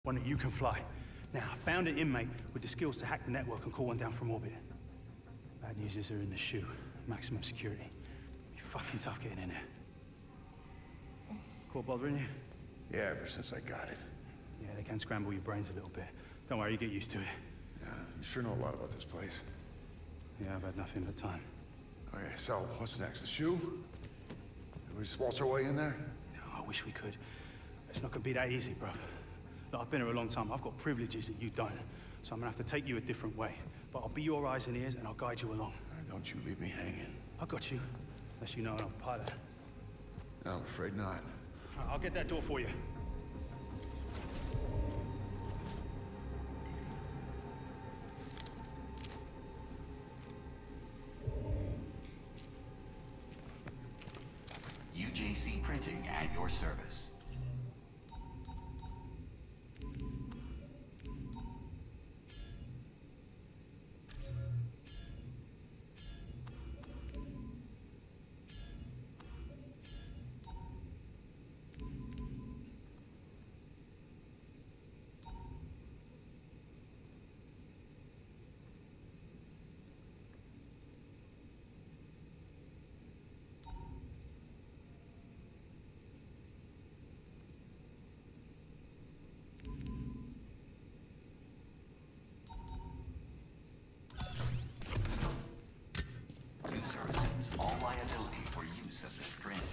One that you can fly. Now, I found an inmate with the skills to hack the network and call one down from orbit. Bad news is they're in the shoe. Maximum security. Be fucking tough getting in there. Caught bothering you? Yeah, ever since I got it. Yeah, they can scramble your brains a little bit. Don't worry, you get used to it. Yeah, you sure know a lot about this place. Yeah, I've had nothing but time. Okay, so what's next? The shoe? Can we just waltz our way in there? I wish we could. It's not gonna be that easy, bro. Look, I've been here a long time. I've got privileges that you don't. So I'm gonna have to take you a different way. But I'll be your eyes and ears and I'll guide you along. All right, don't you leave me hanging. I got you. Unless you know I'm a pilot. No, I'm afraid not. All right, I'll get that door for you. UJC Printing at your service. User assumes all liability for use of the string.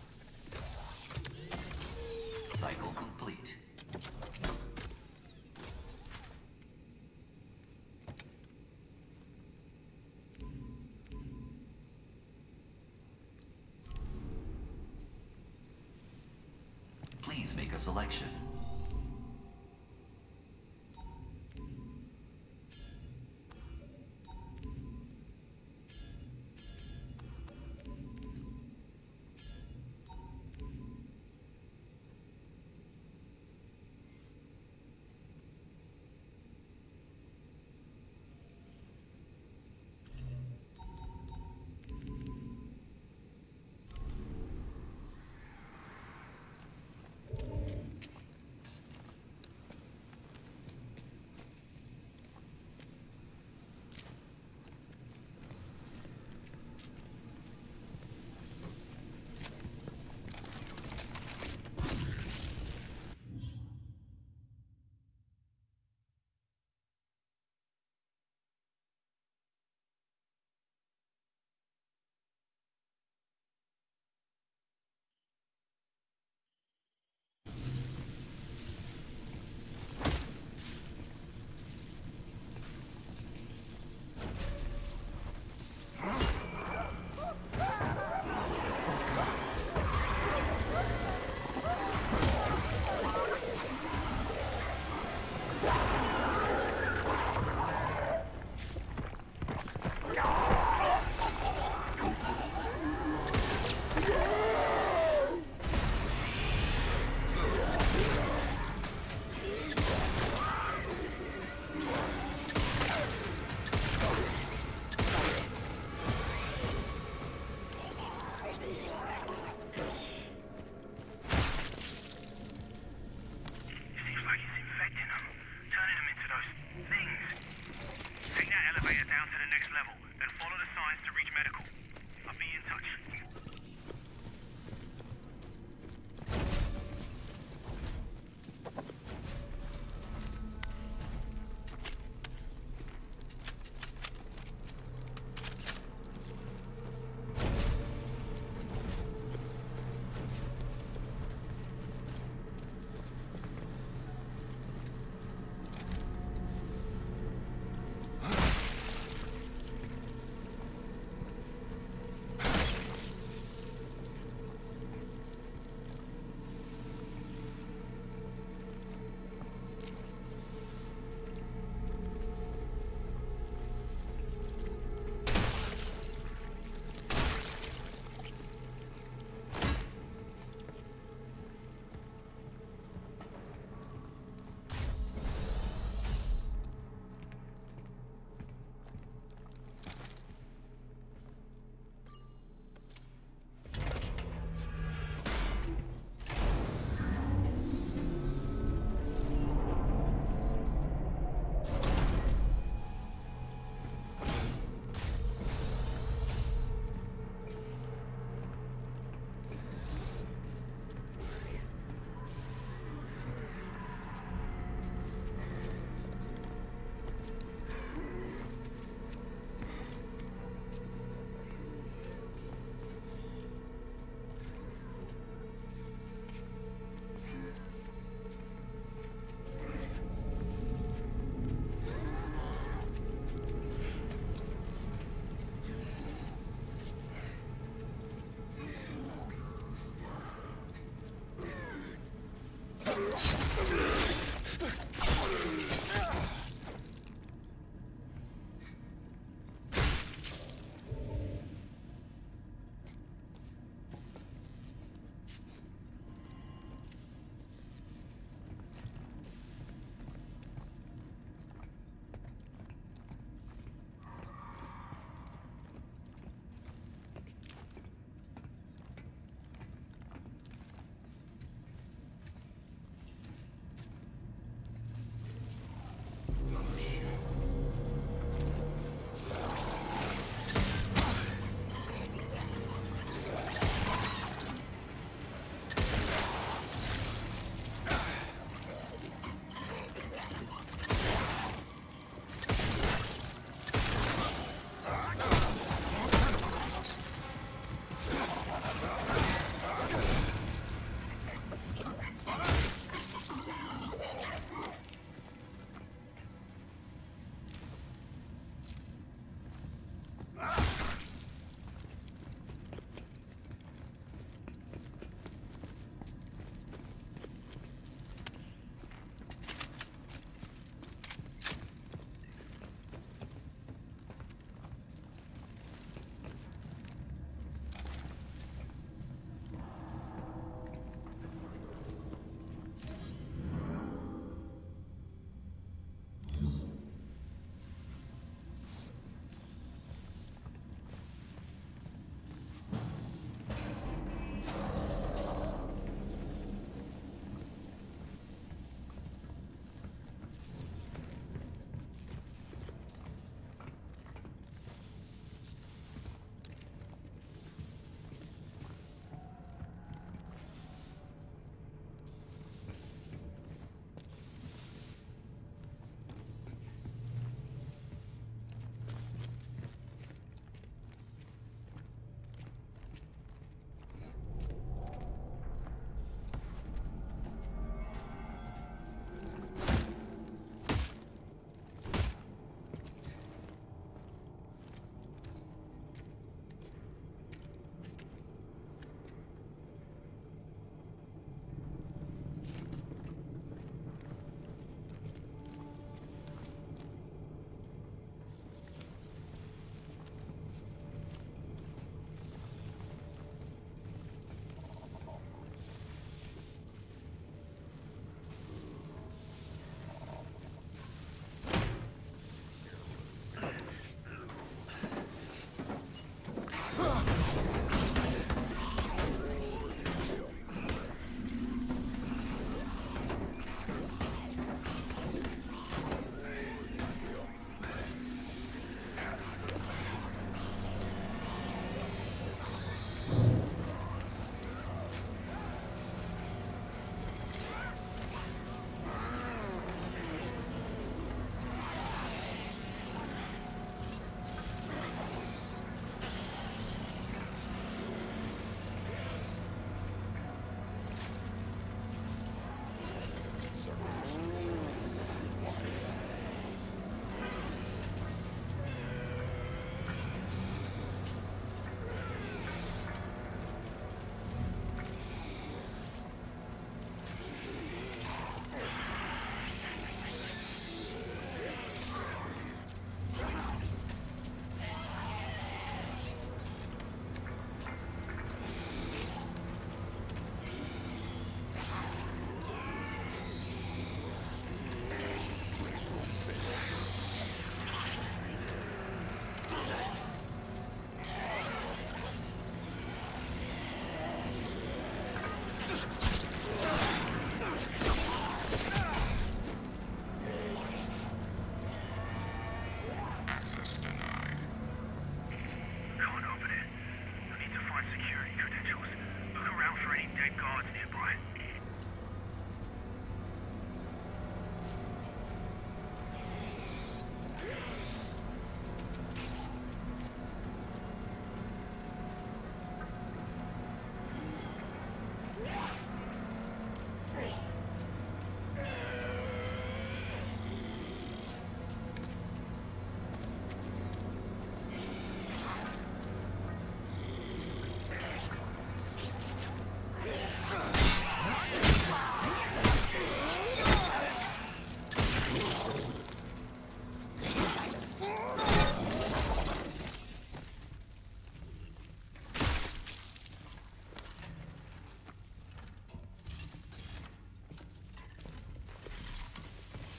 Cycle complete. Please make a selection.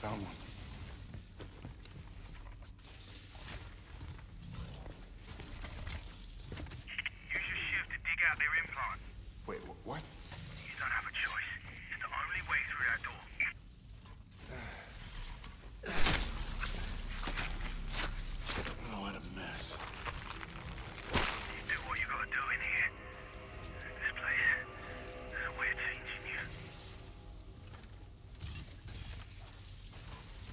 Found one. Use your shift to dig out their implant. Wait, what? You don't have a choice. It's the only way through that door. Oh, what a mess. You do what you gotta do in here. This place, there's a way of changing you.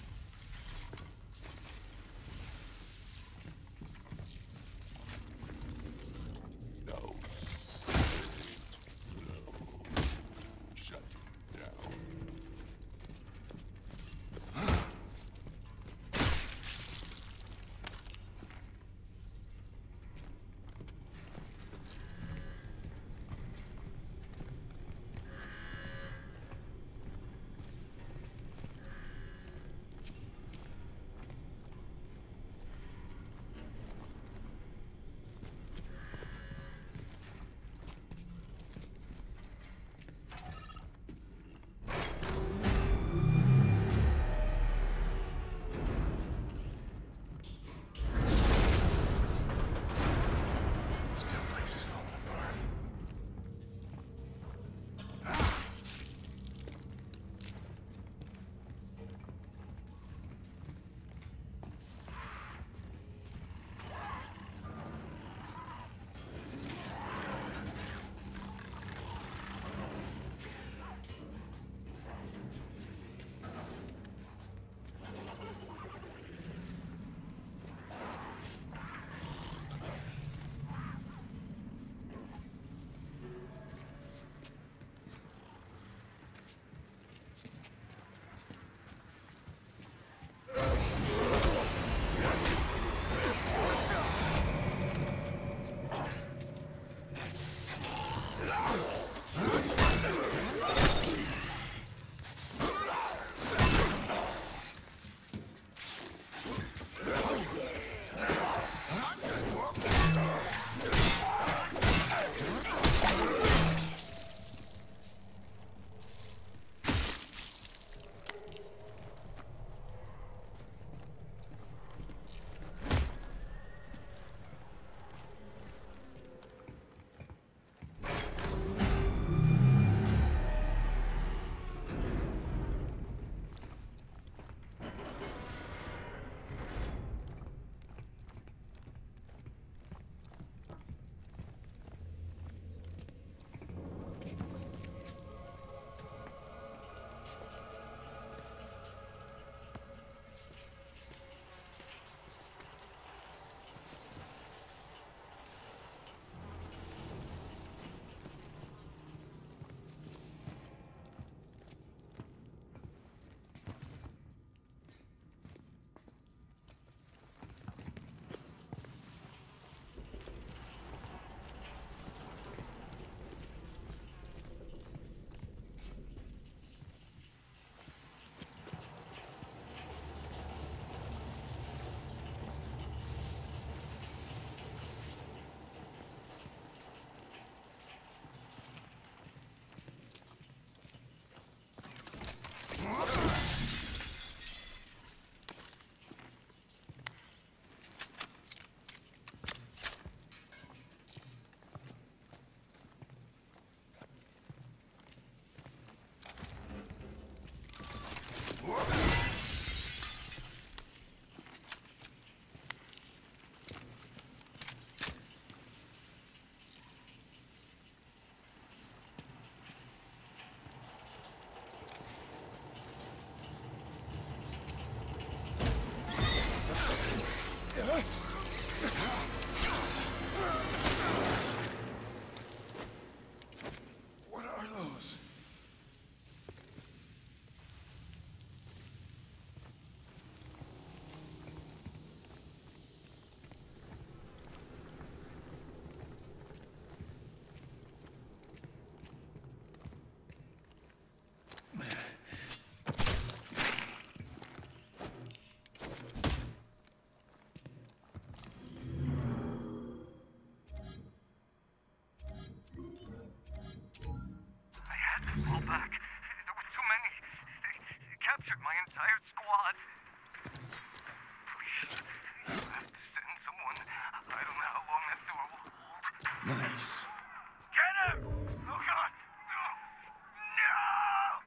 squad. Please, you have to send someone. I don't know how long that door will hold. Nice. Get him! Oh God! No! No!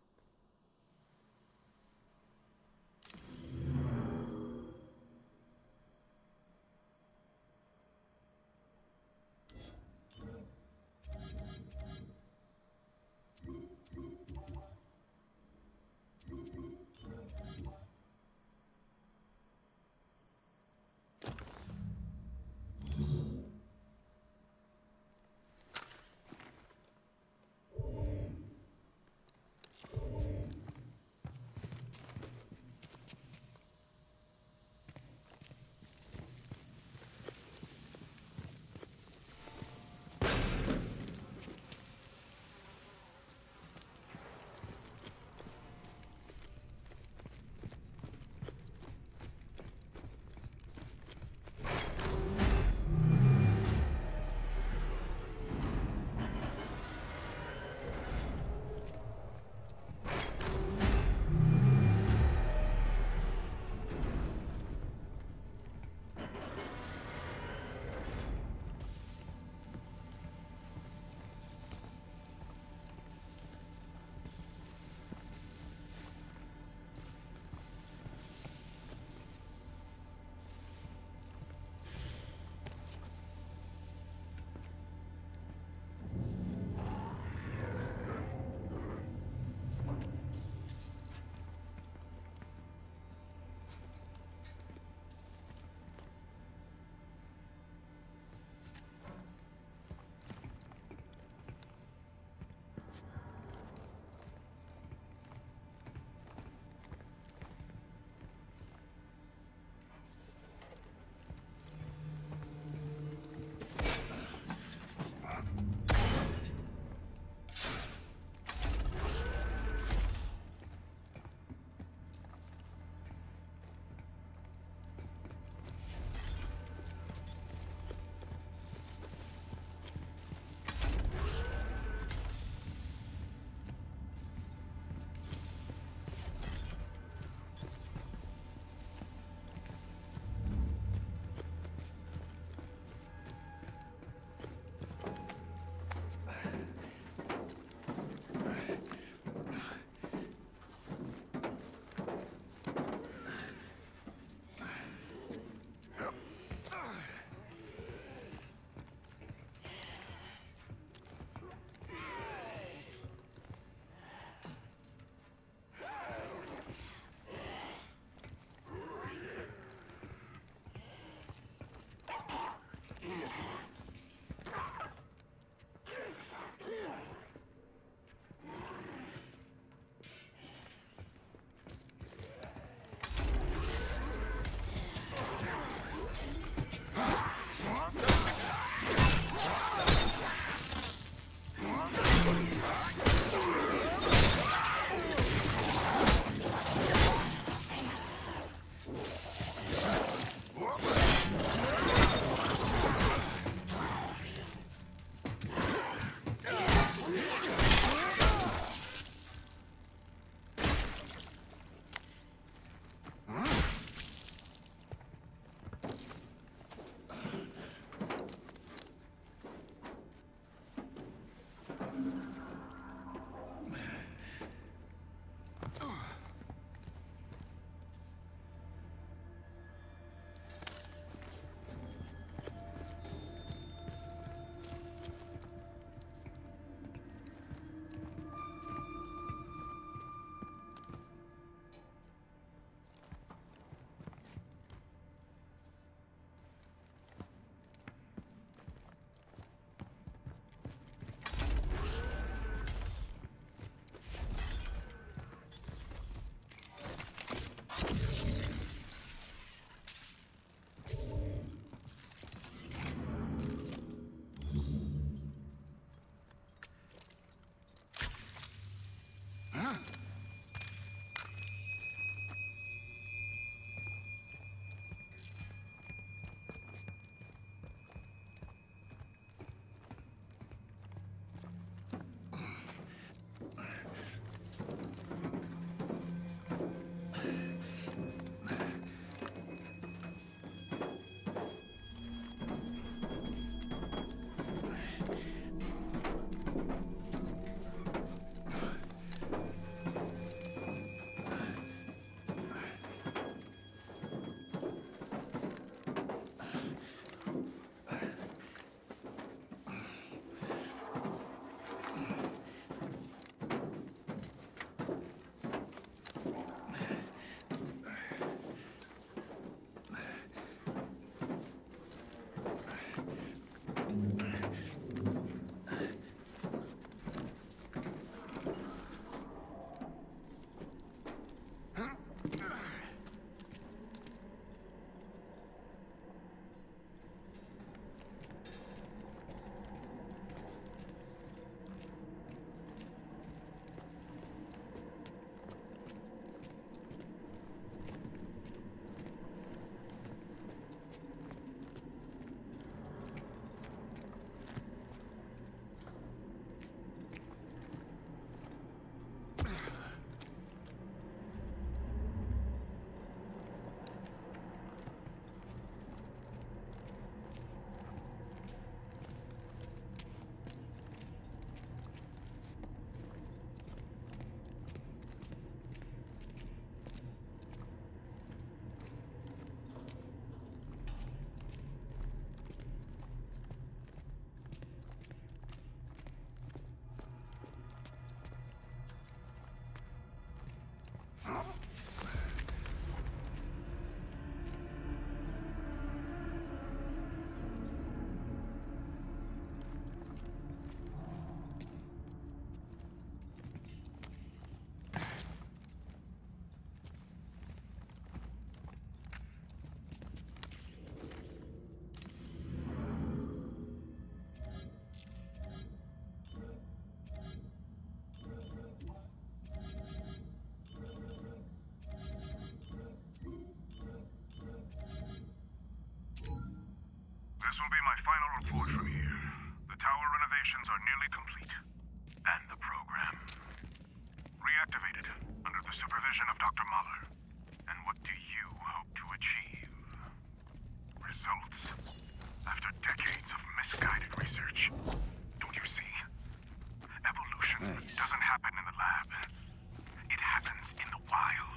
my final report from here. The tower renovations are nearly complete. And the program. Reactivated under the supervision of Dr. Mahler. And what do you hope to achieve? Results. After decades of misguided research. Don't you see? Evolution doesn't happen in the lab. It happens in the wild.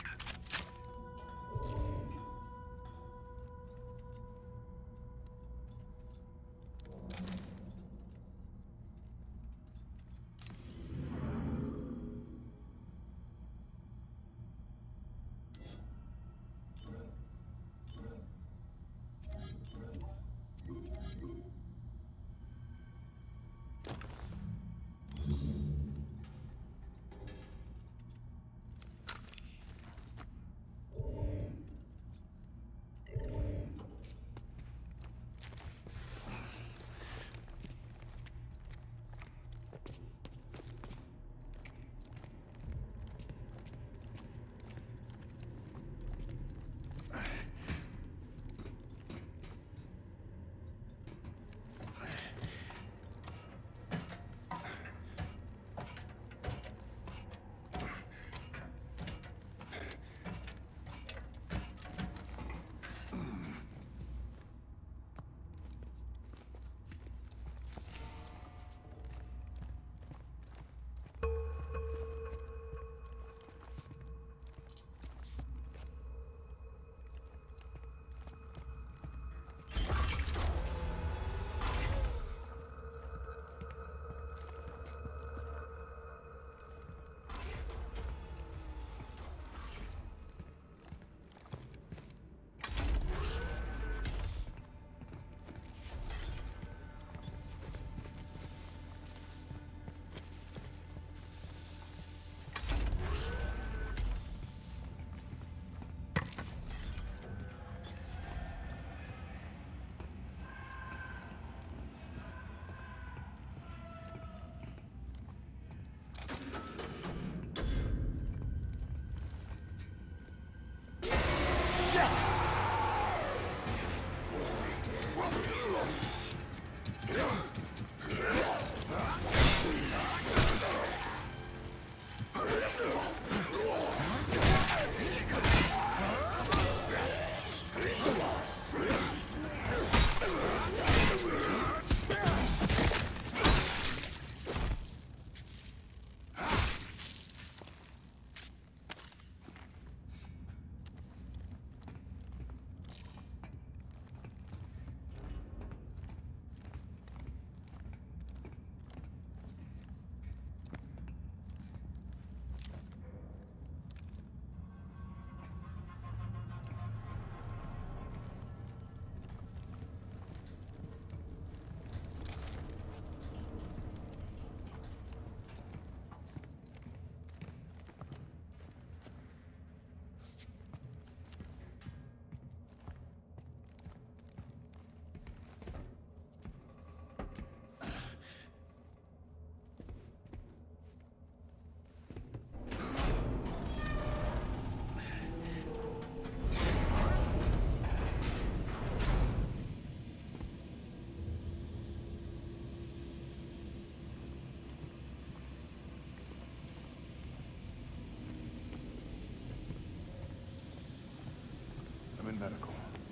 Medical.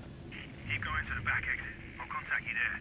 Keep going to the back exit. I'll contact you there.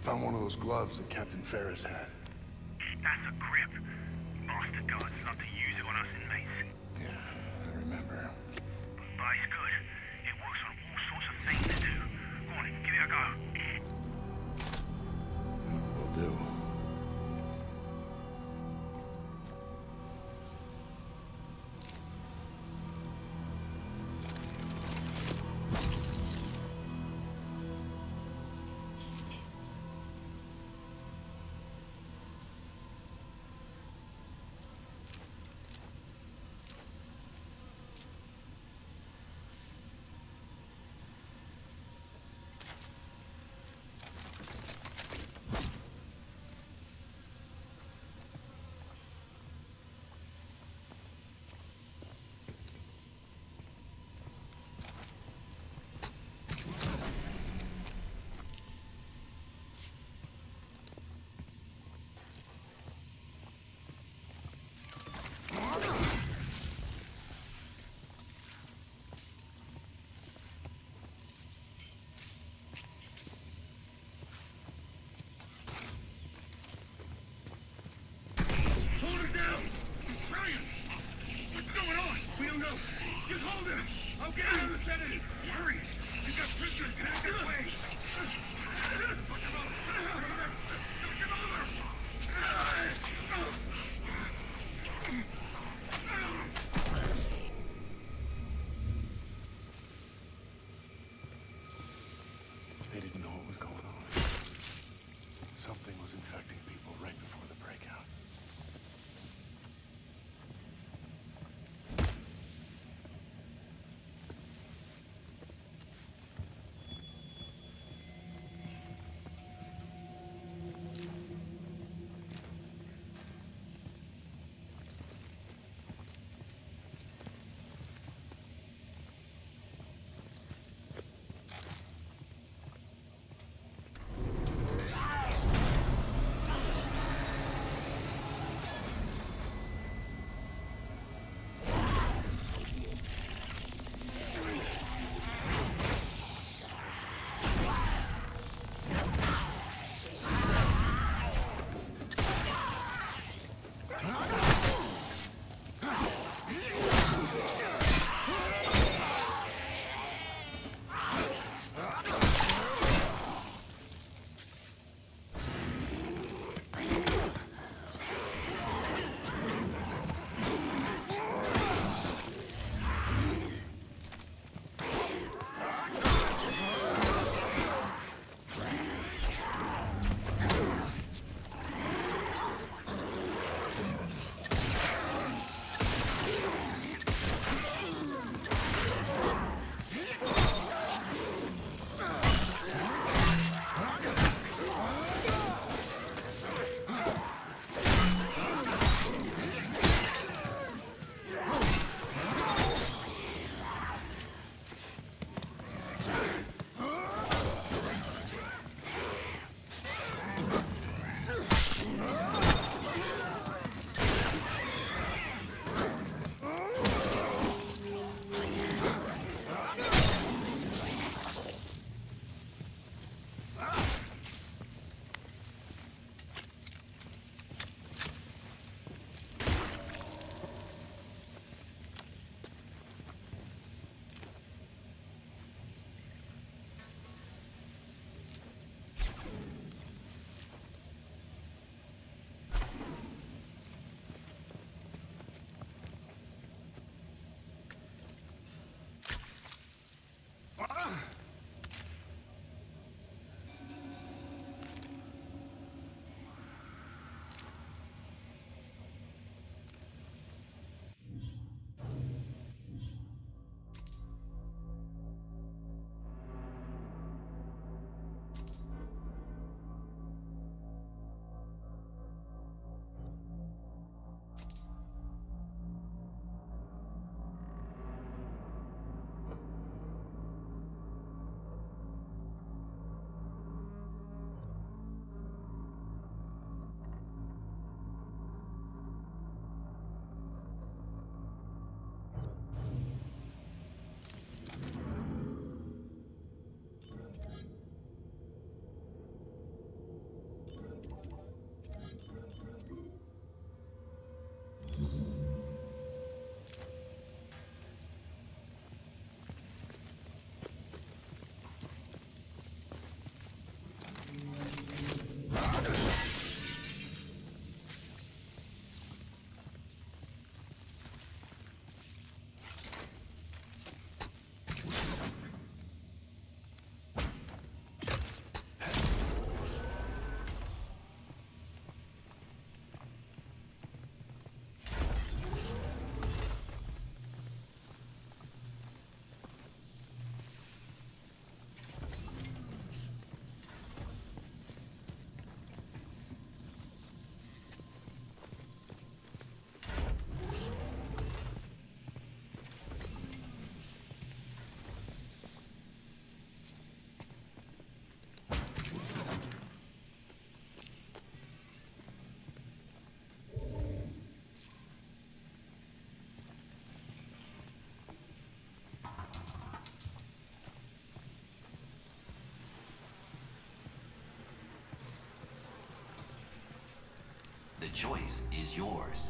Found one of those gloves that Captain Ferris had. That's a grip. Bastard guards love to use it on us inmates. Yeah, I remember. But it's good. It works on all sorts of things to do. Go on, give it a go. Will do. Just hold him! I'll get out of the sedative! Hurry! You got prisoners headed this way! Push him over! Push him over! They didn't know what was going on. Something was infecting people right before the breakout. choice is yours.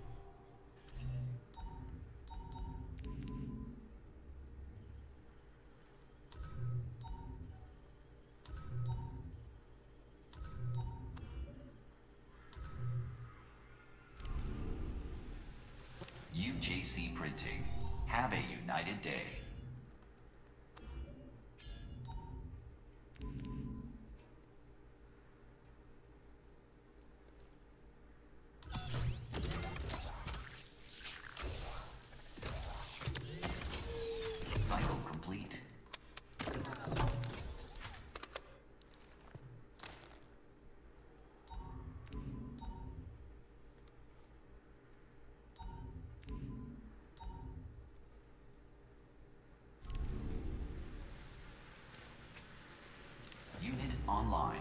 UJC Printing. Have a united day. Cycle complete. Unit online.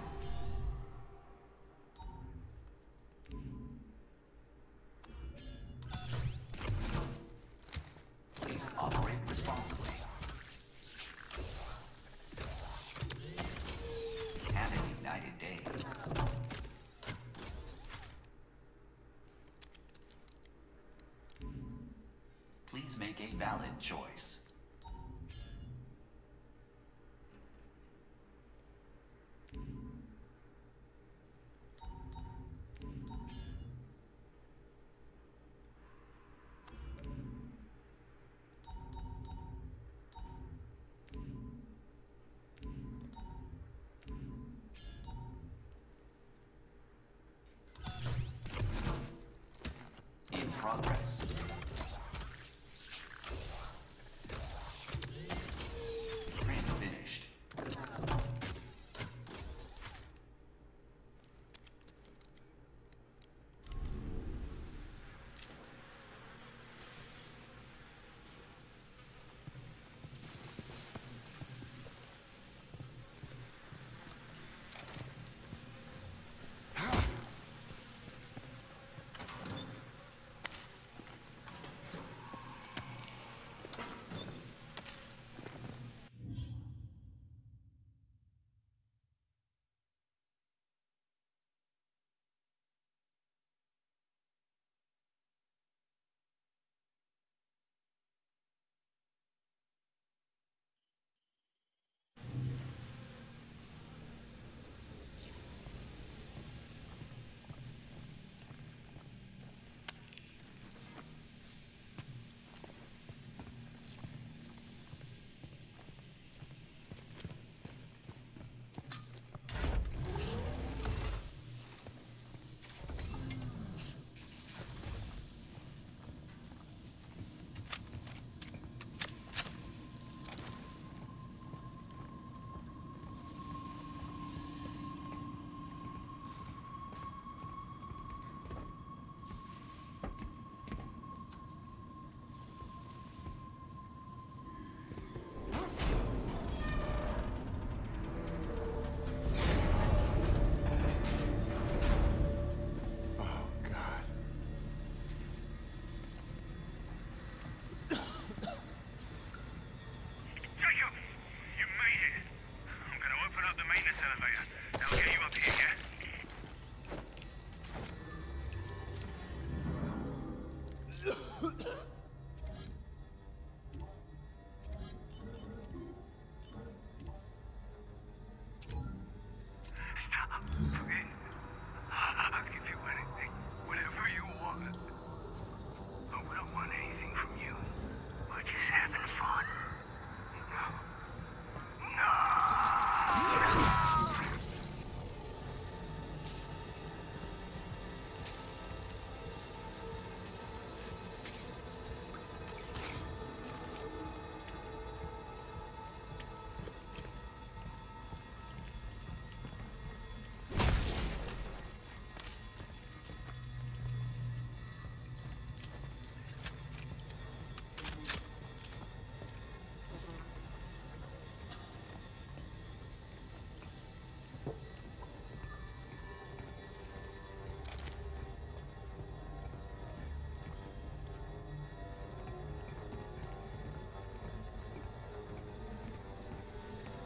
Please operate responsibly. Have a united day. Please make a valid choice. In progress. Print finished.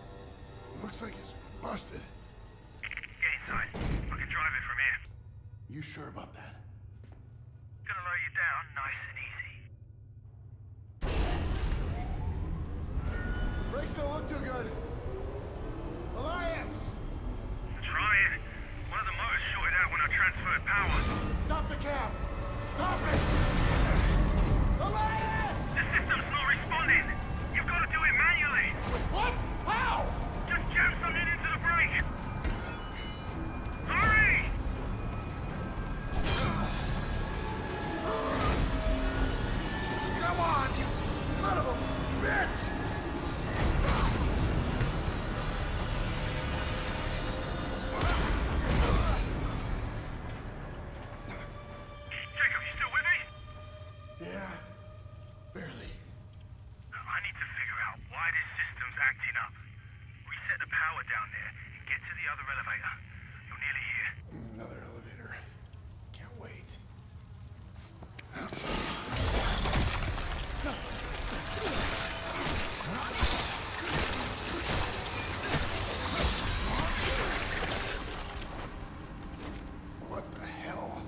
Looks like it's busted. Get inside. I can drive it from here. You sure about that? Gonna lower you down nice and easy. Brakes don't look too good. Elias! Trying. One of the motors shorted out when I transferred power. Stop the cab! Stop it! Elias! The system's not responding. You've got to do it manually. What? How? Just jam something into the brake. Hurry! Come on, you son of a bitch! Jacob, you still with me? Yeah, barely. I need to figure out why this system's acting up. Reset the power down there and get to the other elevator. You're nearly here. Another elevator. Can't wait. What the hell?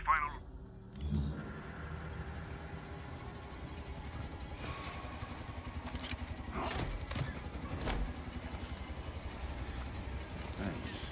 final... Nice.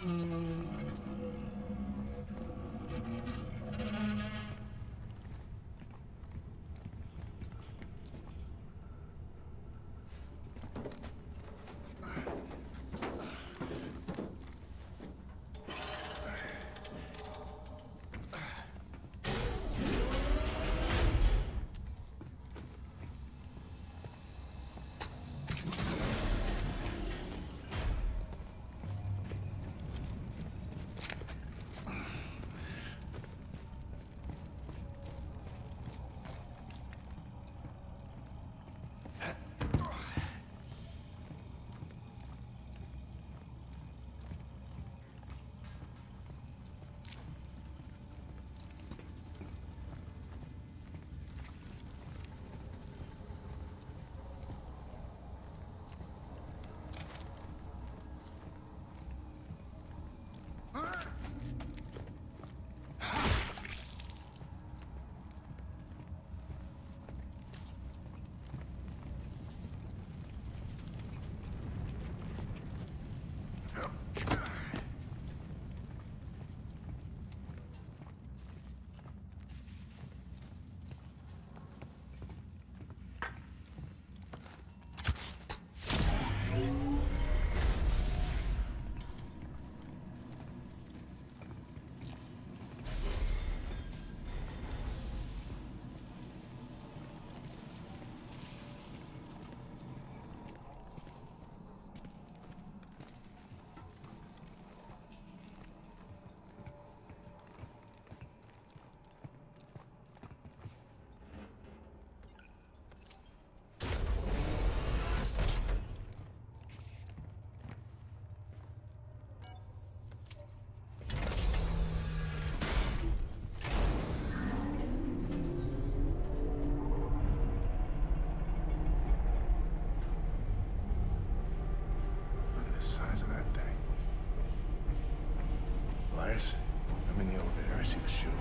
I'm in the elevator. I see the shoe.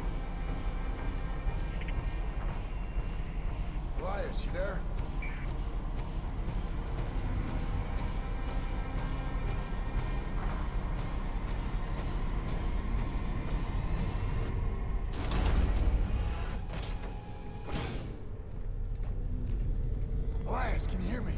Elias, you there? Elias, can you hear me?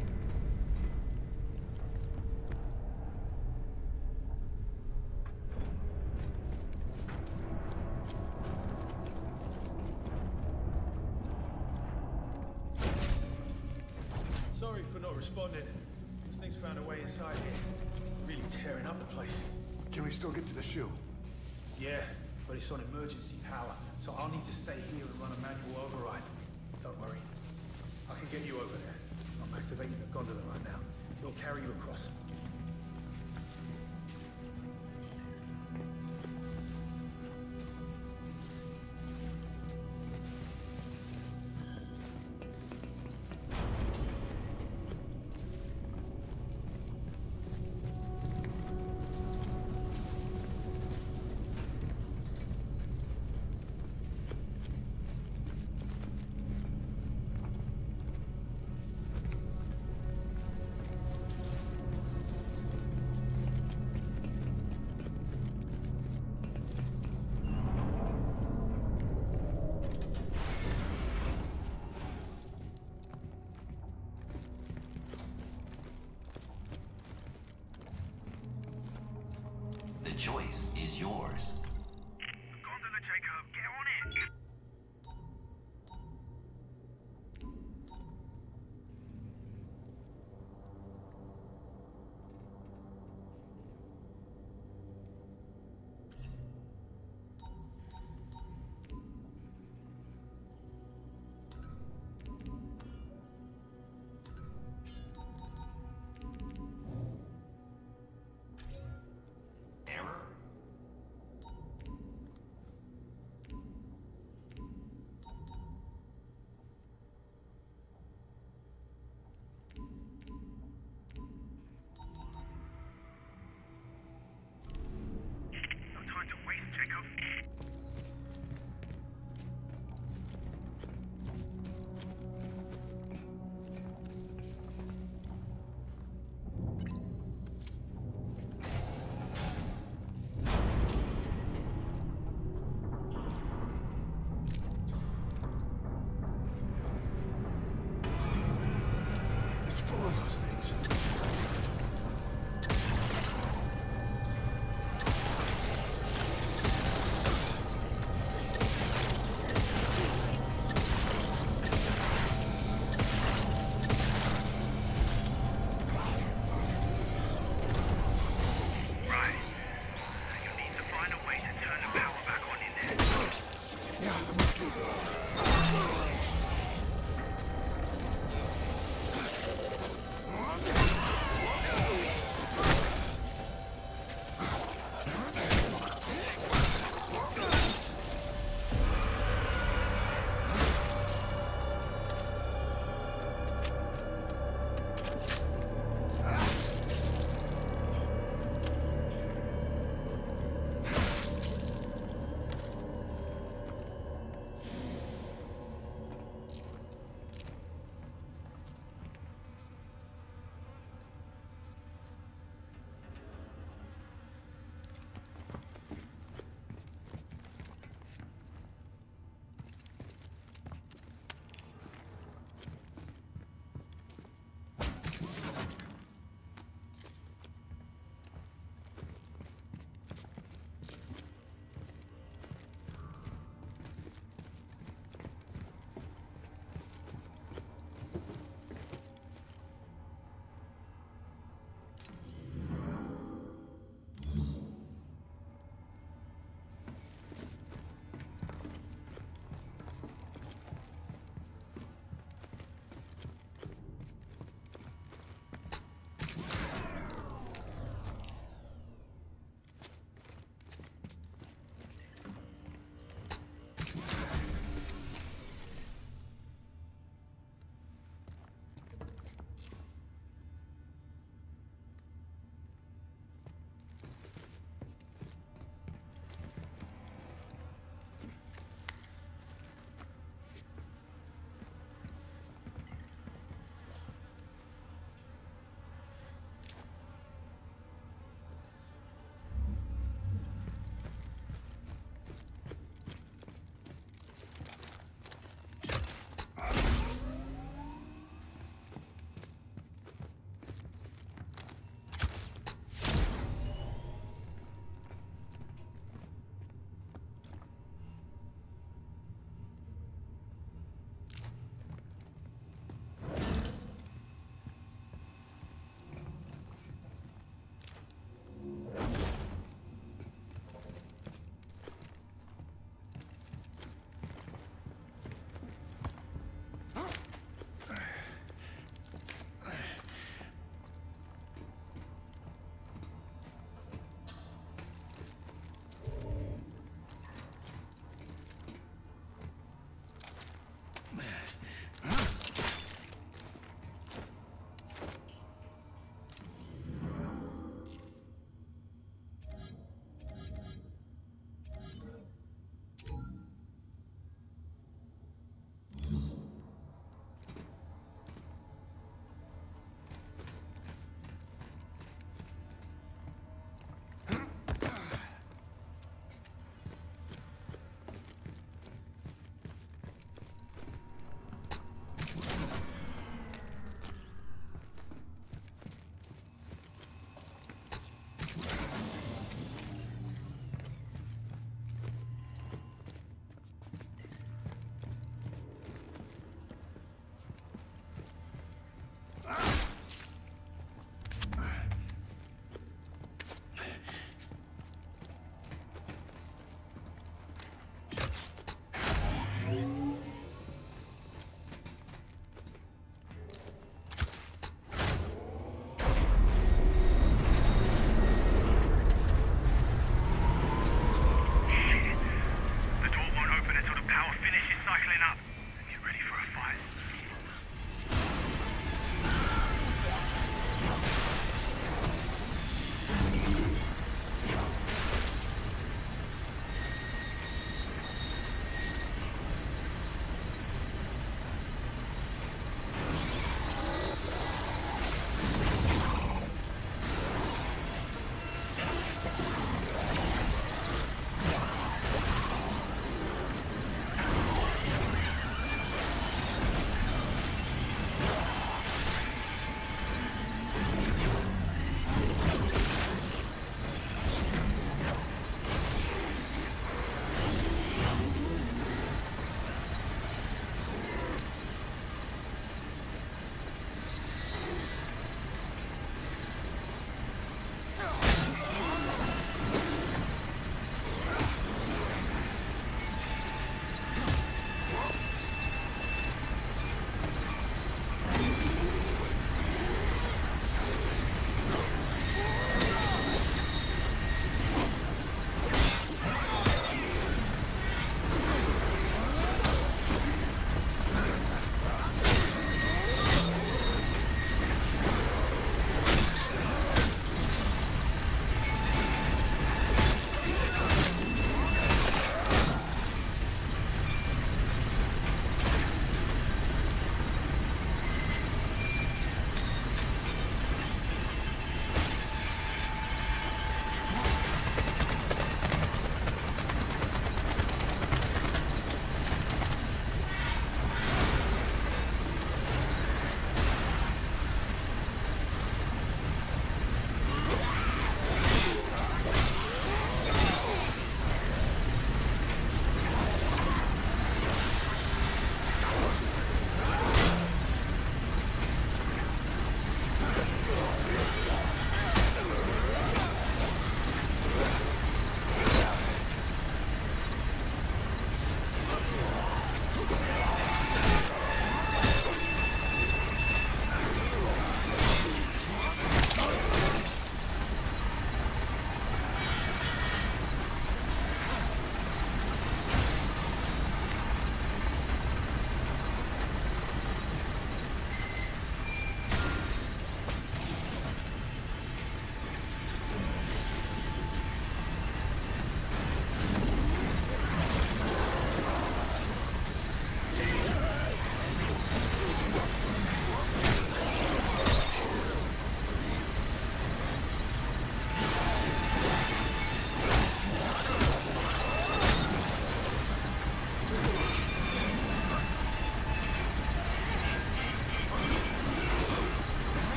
Sorry for not responding. This thing's found a way inside here. Really tearing up the place. Can we still get to the shoe? Yeah, but it's on emergency power, so I'll need to stay here and run a manual override. Don't worry. I can get you over there. I'm activating the gondola right now. It'll carry you across. The choice is yours. Gondola Jacob, get on it! Error?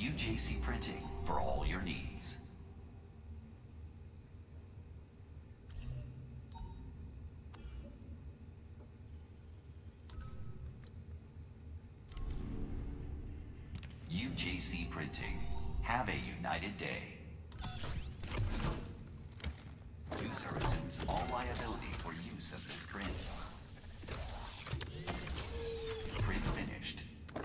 UJC Printing for all your needs. UJC Printing. Have a united day. User assumes all liability for use of this print. Print finished.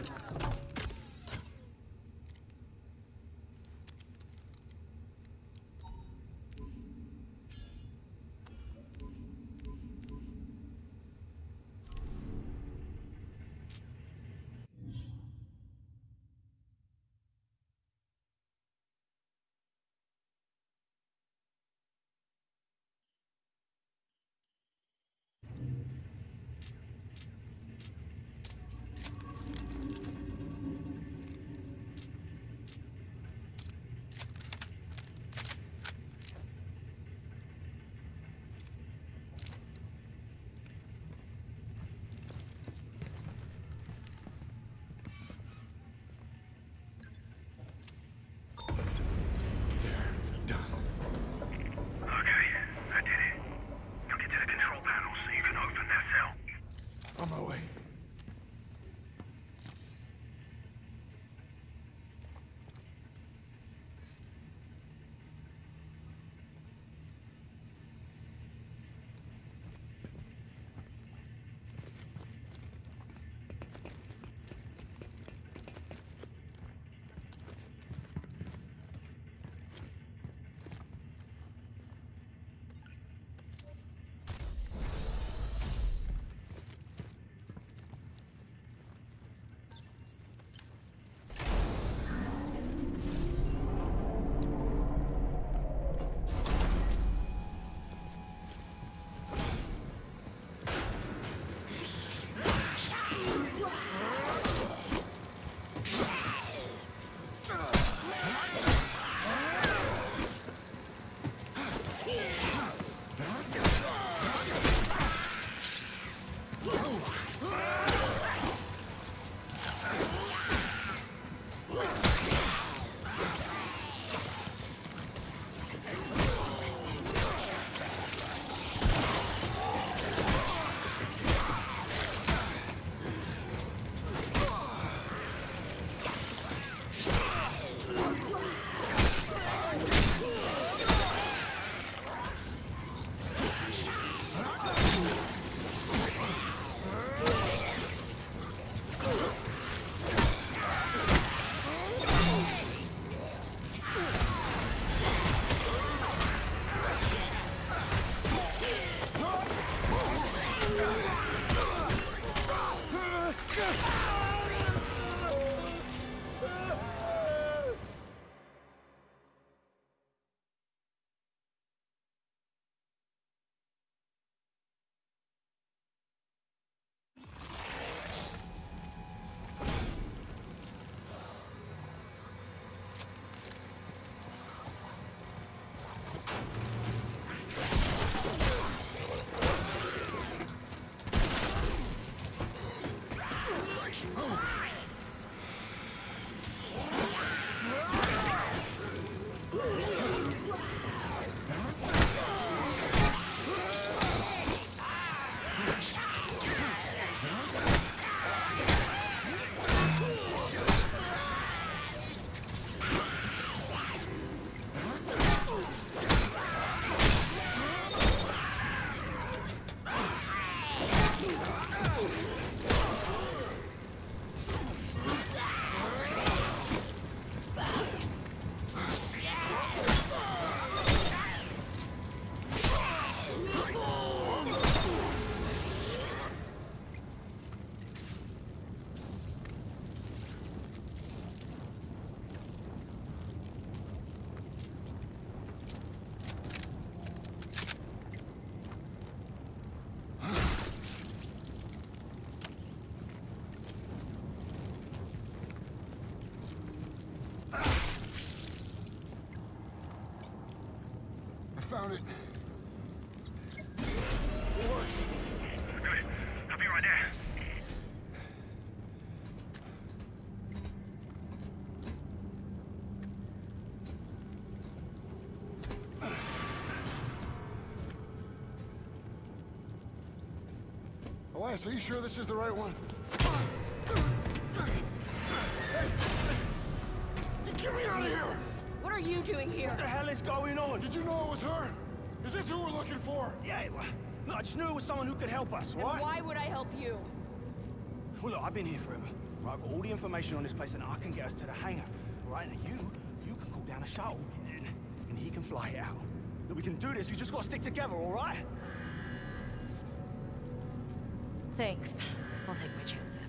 On my way. Found it. It works. Good. I'll be right there. Elias, are you sure this is the right one? Get me out of here! What are you doing here? What the hell is going on? Did you know it was her? Is this who we're looking for? Yeah, well, look, I just knew it was someone who could help us, And right? why would I help you? Well, look, I've been here forever. Right, I've got all the information on this place, and I can get us to the hangar. Right, now you can call down a shuttle, and he can fly it out. Look, we can do this. We just got to stick together, all right? Thanks. I'll take my chances.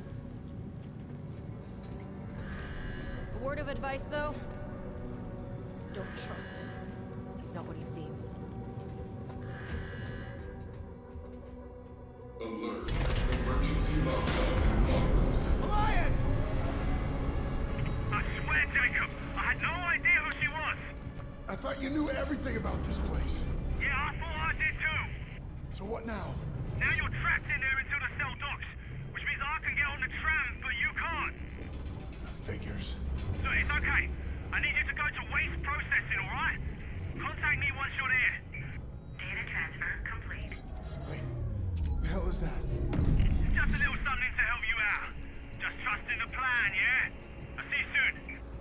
A word of advice, though? Don't trust him. He's not what he seems. Alert. Emergency lockdown in progress. Elias! I swear, Jacob, I had no idea who she was. I thought you knew everything about this place. Yeah, I thought I did too. So what now? Now you're trapped in there until the cell docks, which means I can get on the tram, but you can't. Figures. Look, it's okay. I need you to go to waste processing, all right? Contact me once you're there. Data transfer complete. Wait, what the hell is that? It's just a little something to help you out. Just trust in the plan, yeah? I'll see you soon.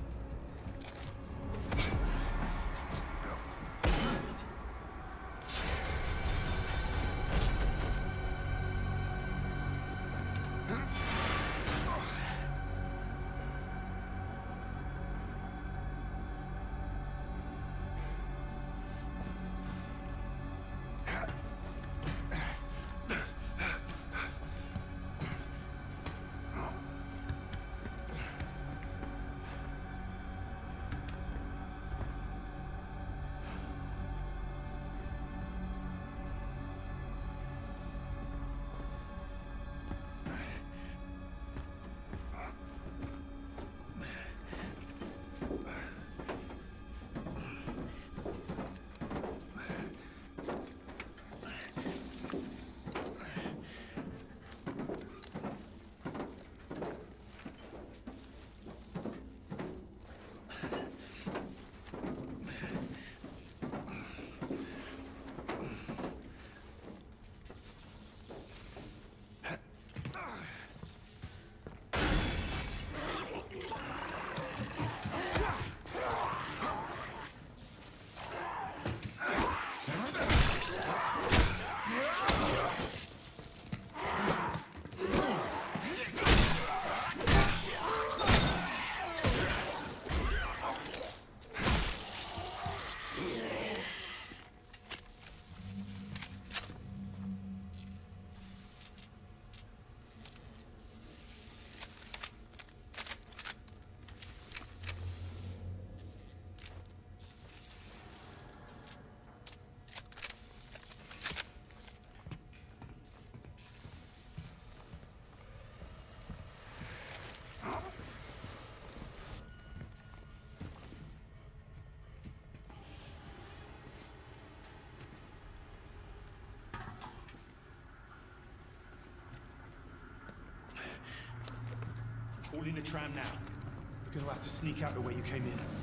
All in the tram now. You're gonna have to sneak out the way you came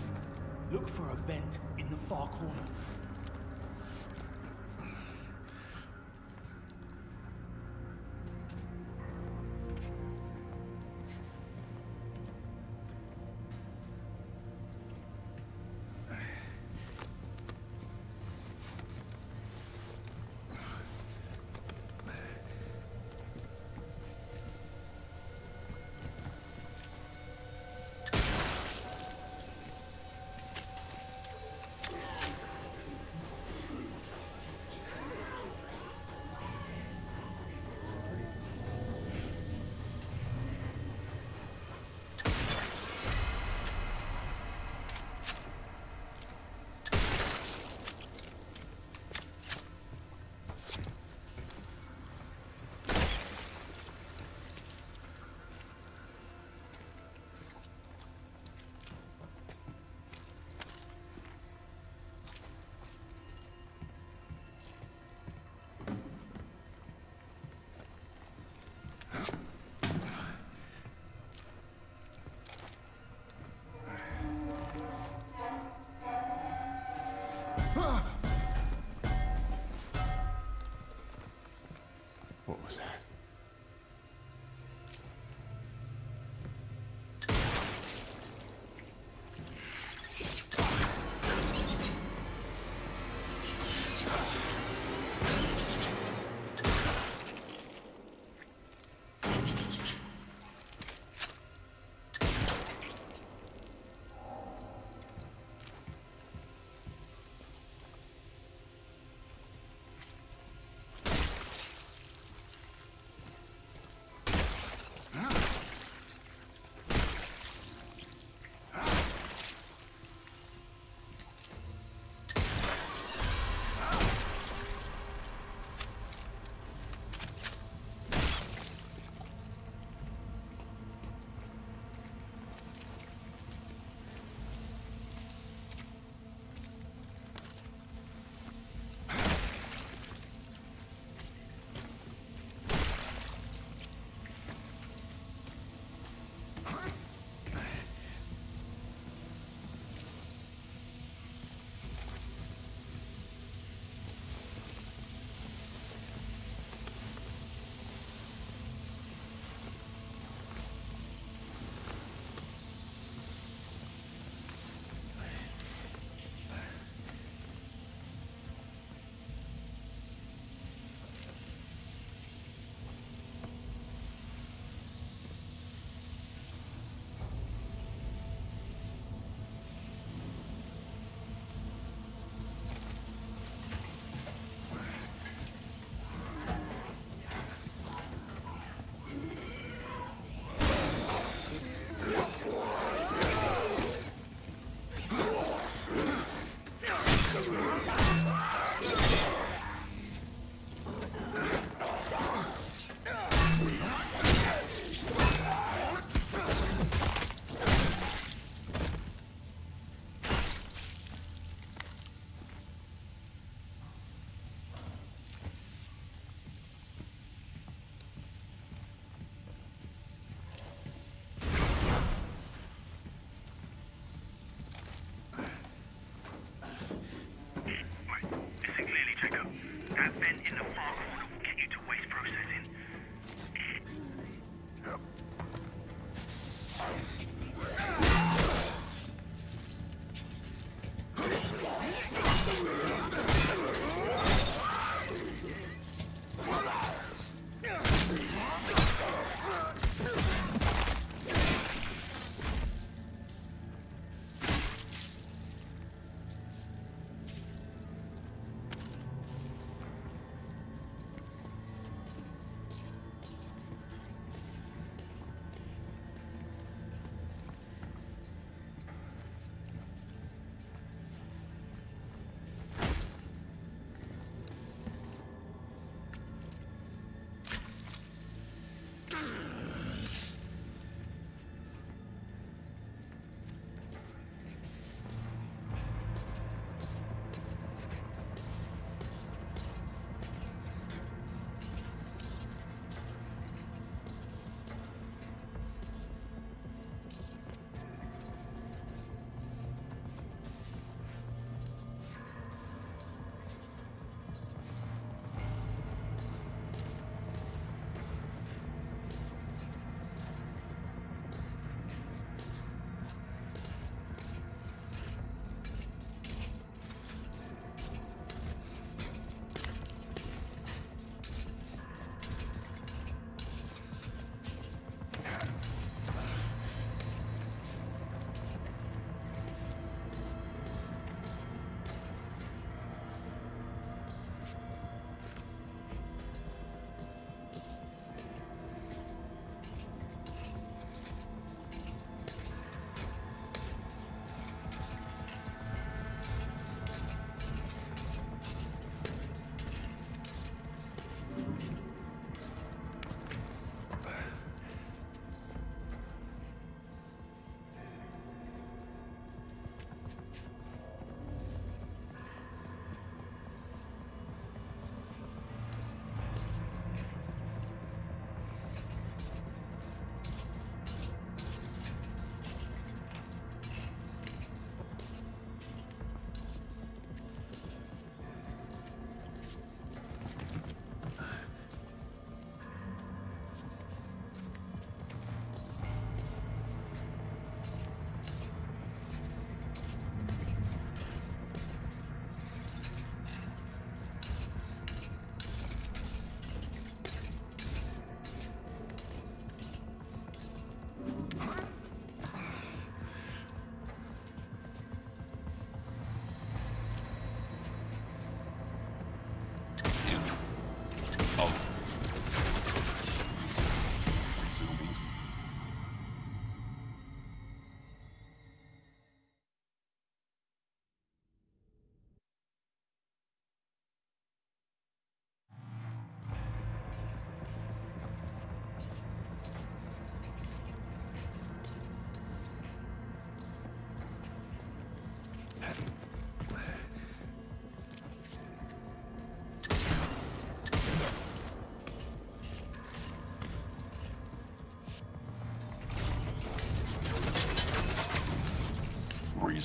in. Look for a vent in the far corner.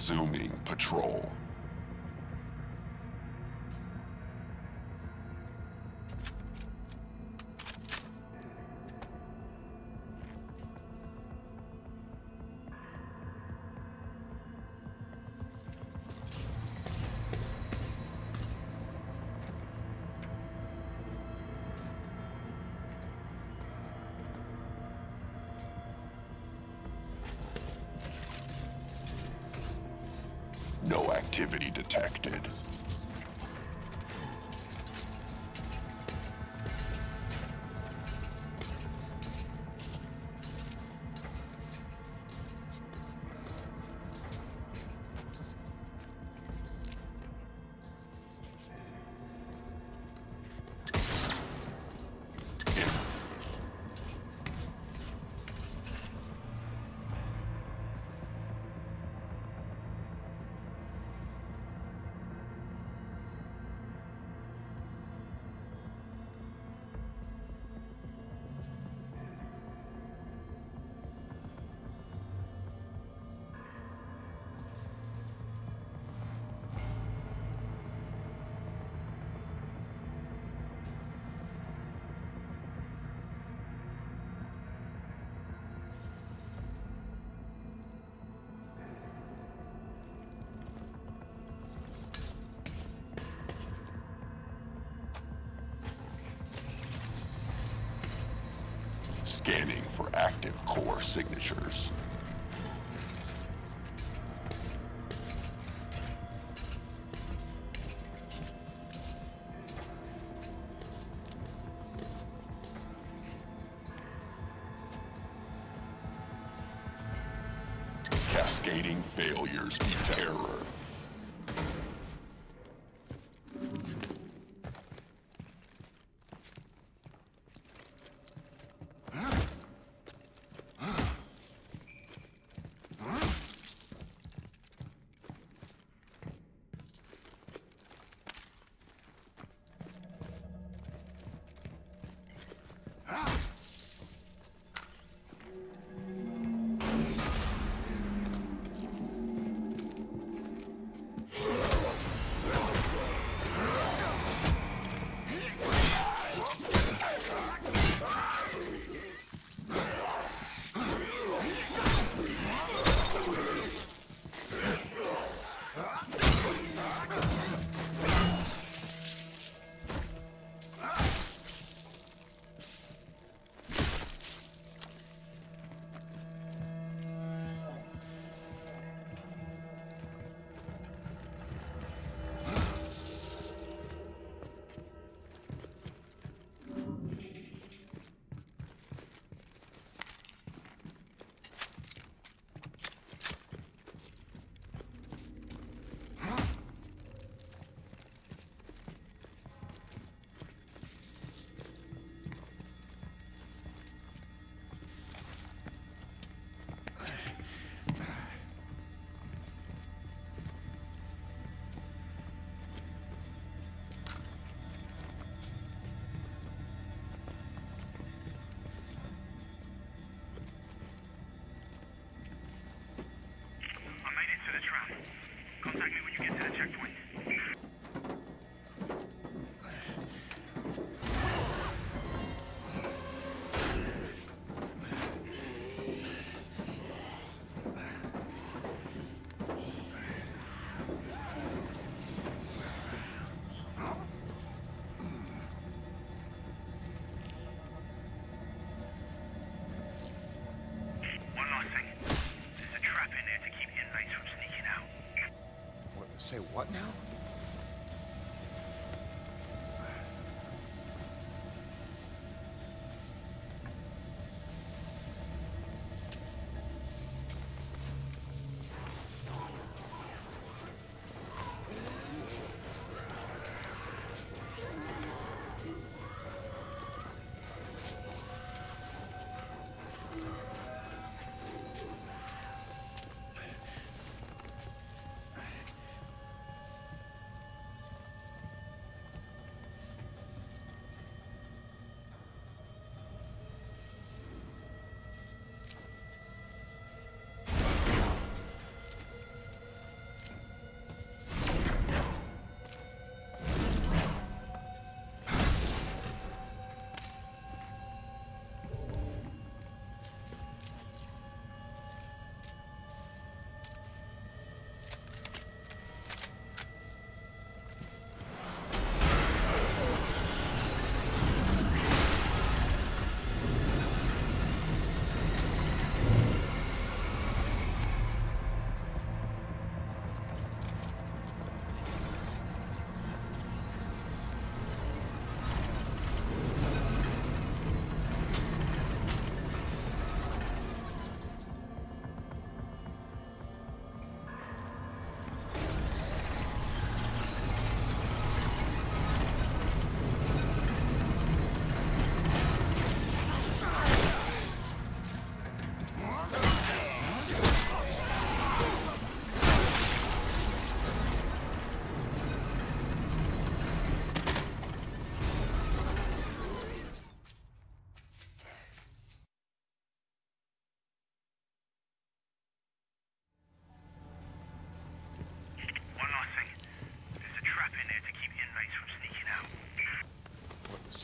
Resuming patrol. No activity detected. Scanning for active core signatures. Cascading failures to error. Contact me when you get to the checkpoint. One last thing. There's a trap in there to keep inmates from sneaking out. Say what now?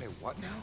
say what now?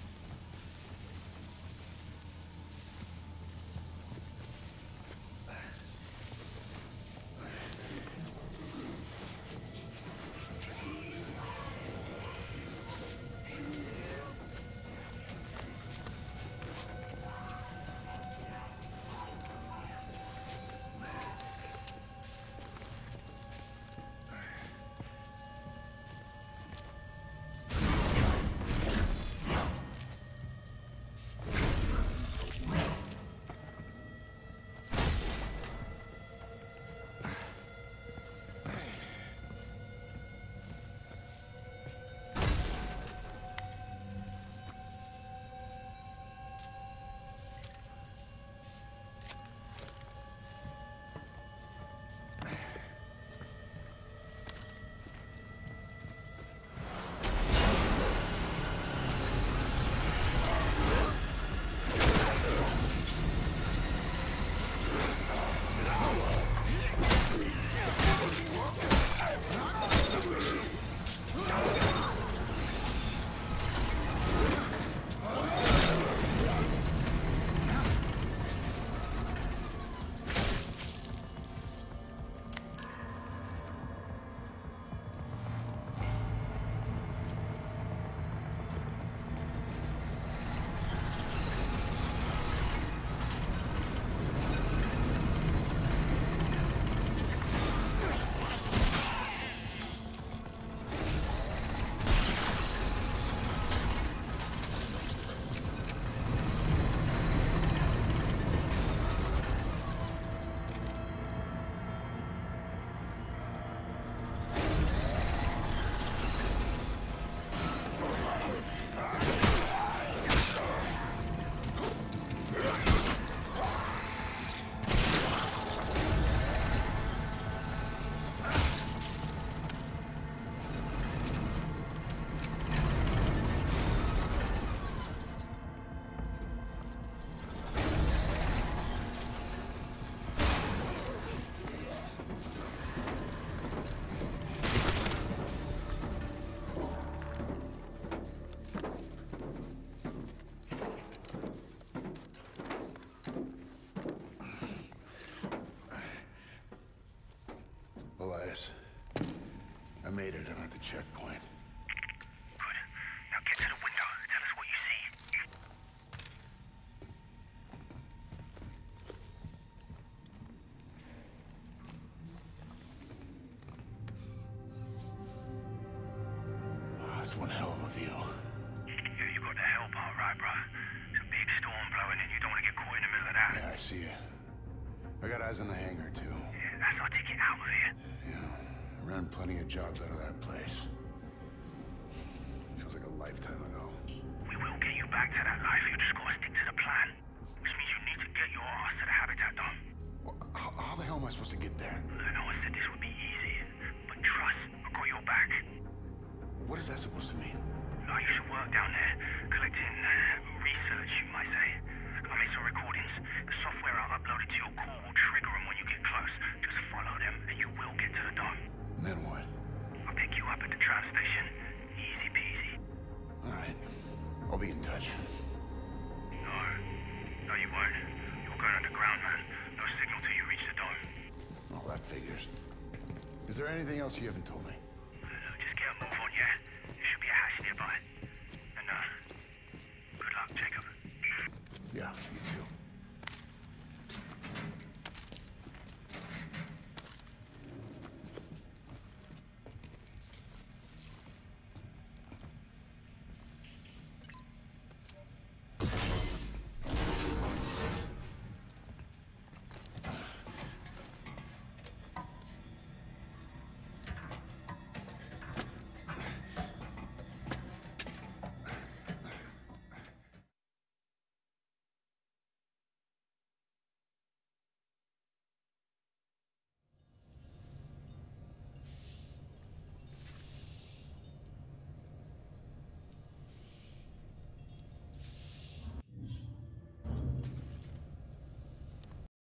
I made it. I'm at the checkpoint. Good. Now get to the window. Tell us what you see. That's one hell of a view. Yeah, you got the hell part right, bro. It's a big storm blowing and you don't want to get caught in the middle of that. Yeah, I see it. I got eyes on the hangar, too. Yeah, that's our ticket out of here. Yeah, I ran plenty of jobs out of that place. Feels like a lifetime ago. We will get you back to that life. You just gotta stick to the plan. Which means you need to get your ass to the habitat dome. Well, how the hell am I supposed to get there? No one said this would be easy. But trust, I got your back. What is that supposed to mean? No, you should work down there, collecting research, you might say. I made some recordings. The software I uploaded to your core will trigger them when you get close. Just follow them, and you will get to the dome. And then what? I'll pick you up at the tram station. Easy peasy. All right. I'll be in touch. No, you won't. You're going underground, man. No signal till you reach the dome. Oh, that figures. Is there anything else you haven't told me?